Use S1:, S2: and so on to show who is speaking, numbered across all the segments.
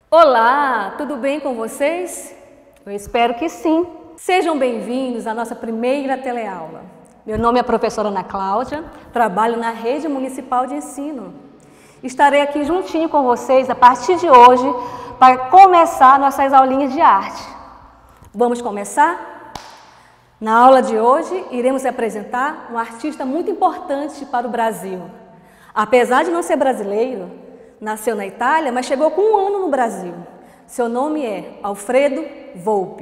S1: Olá, tudo bem com vocês? Eu espero que sim. Sejam bem-vindos à nossa primeira teleaula. Meu nome é a professora Ana Cláudia, trabalho na Rede Municipal de Ensino. Estarei aqui juntinho com vocês a partir de hoje para começar nossas aulinhas de arte. Vamos começar? Na aula de hoje, iremos apresentar um artista muito importante para o Brasil. Apesar de não ser brasileiro, nasceu na Itália, mas chegou com 1 ano no Brasil. Seu nome é Alfredo Volpi.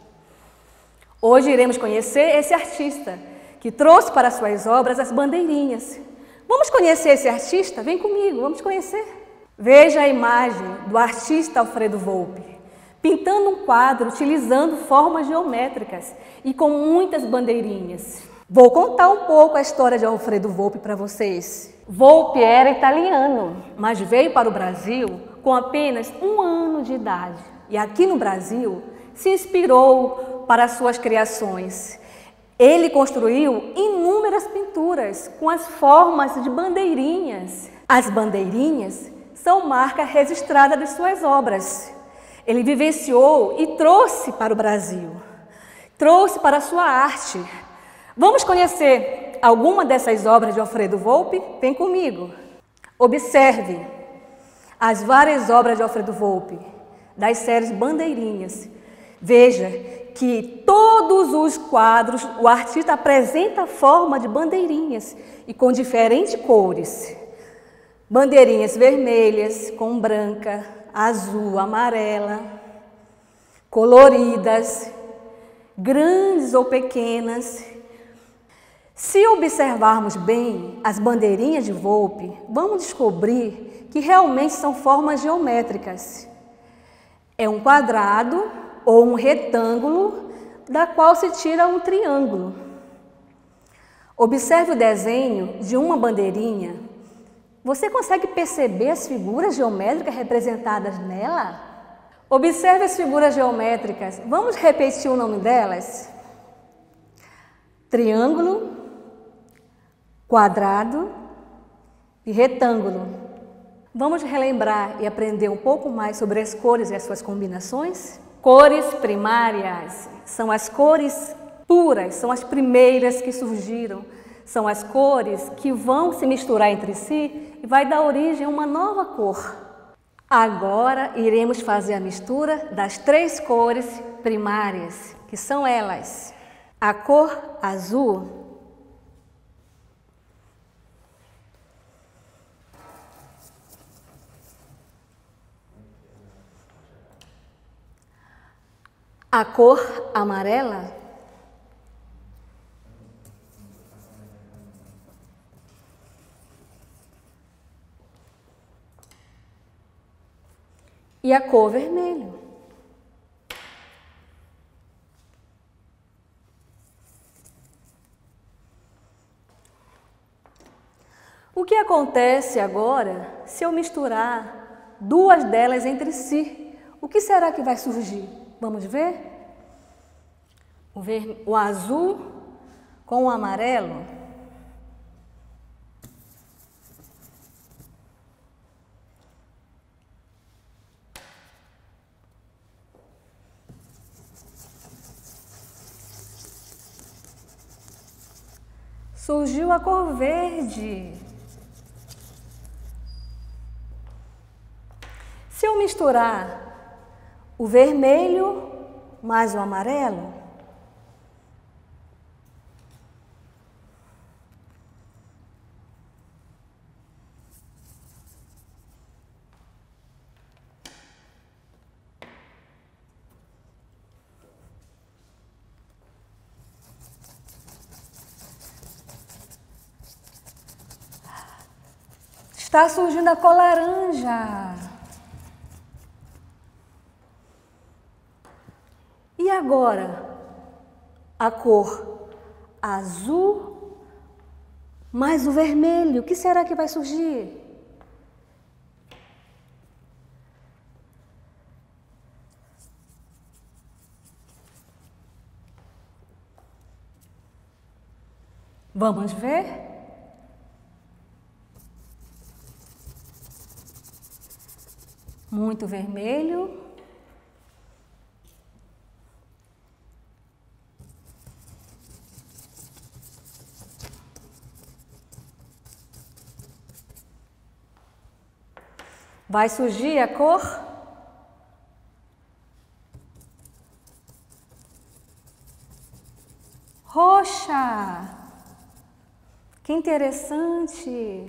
S1: Hoje iremos conhecer esse artista, que trouxe para suas obras as bandeirinhas. Vamos conhecer esse artista? Vem comigo, vamos conhecer. Veja a imagem do artista Alfredo Volpi, pintando um quadro utilizando formas geométricas e com muitas bandeirinhas. Vou contar um pouco a história de Alfredo Volpi para vocês. Volpi era italiano, mas veio para o Brasil com apenas 1 ano de idade. E aqui no Brasil se inspirou para suas criações. Ele construiu inúmeras pinturas com as formas de bandeirinhas. As bandeirinhas são marca registrada de suas obras. Ele vivenciou e trouxe para o Brasil, trouxe para a sua arte. Vamos conhecer alguma dessas obras de Alfredo Volpi? Vem comigo. Observe as várias obras de Alfredo Volpi, das séries Bandeirinhas. Veja que todos os quadros o artista apresenta a forma de bandeirinhas e com diferentes cores. Bandeirinhas vermelhas, com branca, azul, amarela, coloridas, grandes ou pequenas. Se observarmos bem as bandeirinhas de Volpi, vamos descobrir que realmente são formas geométricas. É um quadrado ou um retângulo da qual se tira um triângulo. Observe o desenho de uma bandeirinha. Você consegue perceber as figuras geométricas representadas nela? Observe as figuras geométricas. Vamos repetir o nome delas? Triângulo, quadrado e retângulo. Vamos relembrar e aprender um pouco mais sobre as cores e as suas combinações? Cores primárias são as cores puras, são as primeiras que surgiram. São as cores que vão se misturar entre si e vai dar origem a uma nova cor. Agora iremos fazer a mistura das 3 cores primárias, que são elas: a cor azul, a cor amarela, e a cor vermelho. O que acontece agora se eu misturar 2 delas entre si? O que será que vai surgir? Vamos ver? O azul com o amarelo. Surgiu a cor verde. Se eu misturar o vermelho mais o amarelo, está surgindo a cor laranja. E agora, a cor azul mais o vermelho, o que será que vai surgir? Vamos ver? Muito vermelho. Vai surgir a cor roxa. Que interessante!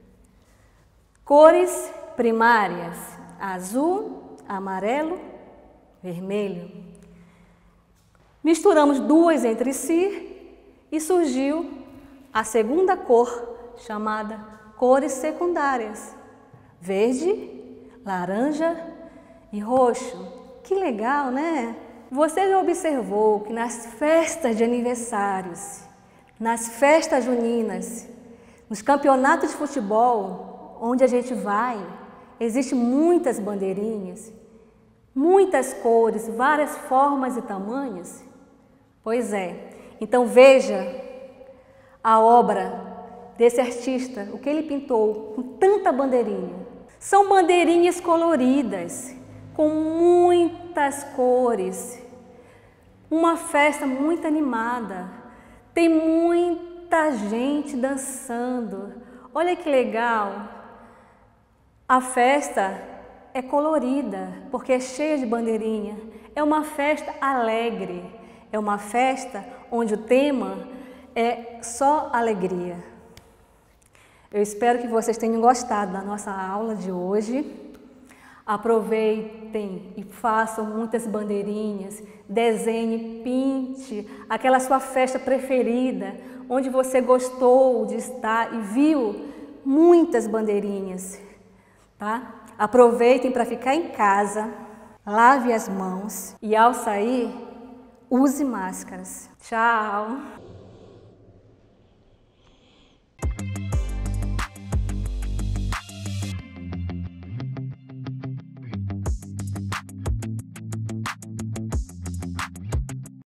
S1: Cores primárias: azul, amarelo, vermelho. Misturamos duas entre si e surgiu a segunda cor, chamada cores secundárias: verde, laranja e roxo. Que legal, né? Você já observou que nas festas de aniversários, nas festas juninas, nos campeonatos de futebol, onde a gente vai, existem muitas bandeirinhas, muitas cores, várias formas e tamanhos? Pois é. Então veja a obra desse artista, o que ele pintou com tanta bandeirinha. São bandeirinhas coloridas, com muitas cores. Uma festa muito animada. Tem muita gente dançando. Olha que legal. A festa é colorida, porque é cheia de bandeirinha. É uma festa alegre. É uma festa onde o tema é só alegria. Eu espero que vocês tenham gostado da nossa aula de hoje. Aproveitem e façam muitas bandeirinhas, desenhe, pinte aquela sua festa preferida, onde você gostou de estar e viu muitas bandeirinhas, tá? Aproveitem para ficar em casa, lave as mãos e ao sair, use máscaras. Tchau!